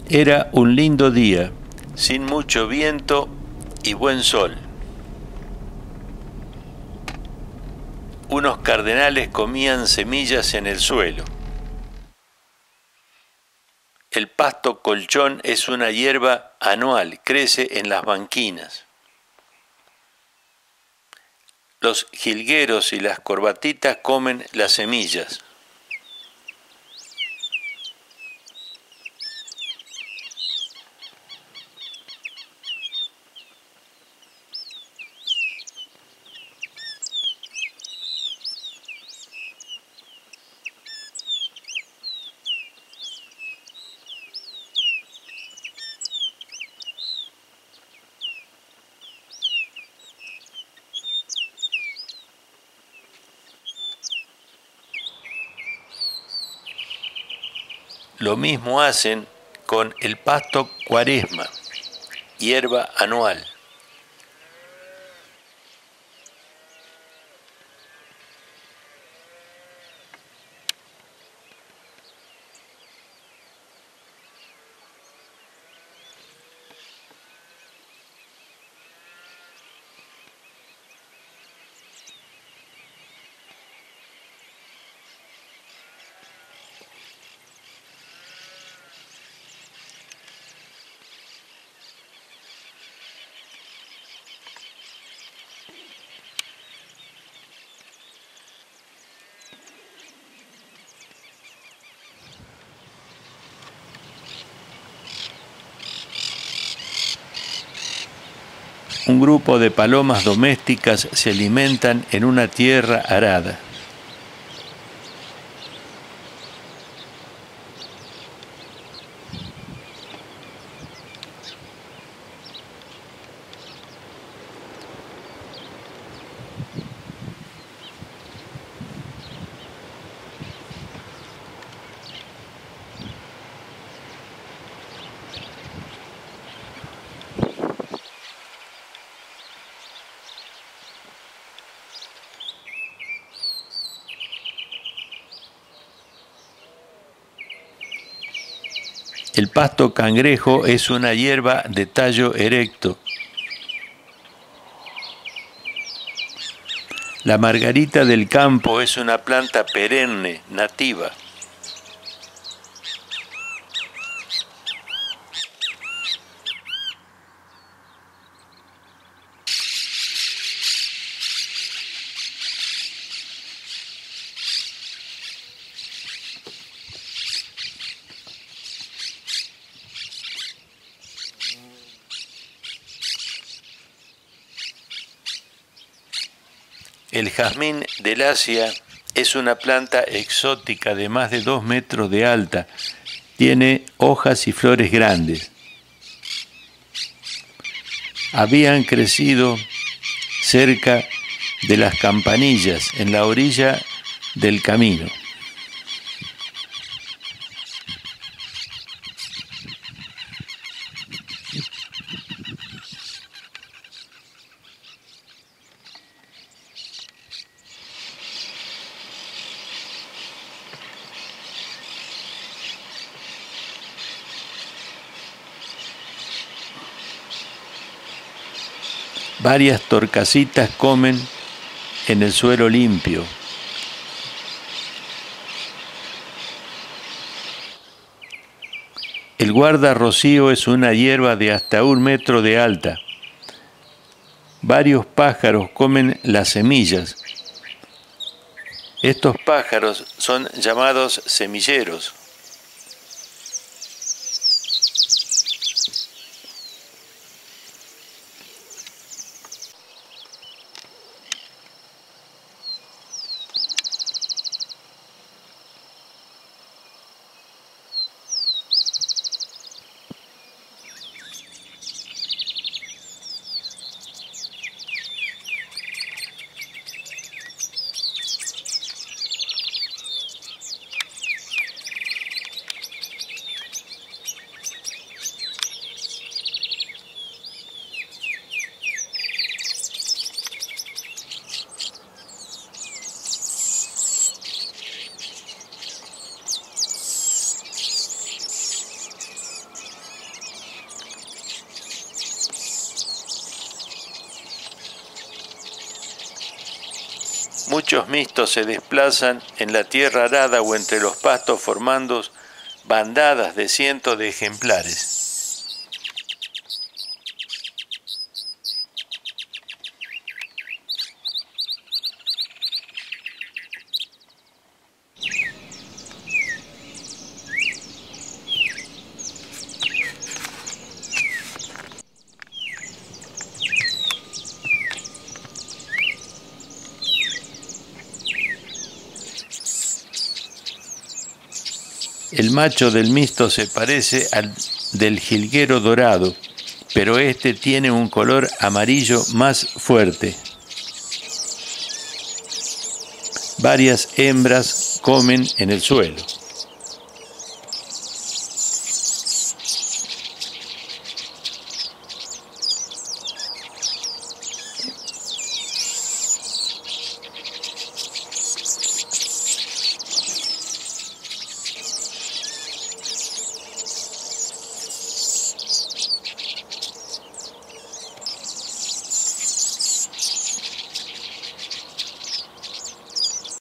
Era un lindo día, sin mucho viento y buen sol. Unos cardenales comían semillas en el suelo. El pasto colchón es una hierba anual, crece en las banquinas. Los jilgueros y las corbatitas comen las semillas. Lo mismo hacen con el pasto cuaresma, hierba anual. Un grupo de palomas domésticas se alimentan en una tierra arada. El pasto cangrejo es una hierba de tallo erecto. La margarita del campo es una planta perenne, nativa. El jazmín del Asia es una planta exótica de más de 2 metros de alta. Tiene hojas y flores grandes. Habían crecido cerca de las campanillas, en la orilla del camino. Varias torcasitas comen en el suelo limpio. El guardarrocío es una hierba de hasta 1 metro de alta. Varios pájaros comen las semillas. Estos pájaros son llamados semilleros. Muchos mistos se desplazan en la tierra arada o entre los pastos formando bandadas de cientos de ejemplares. El macho del misto se parece al del jilguero dorado, pero este tiene un color amarillo más fuerte. Varias hembras comen en el suelo.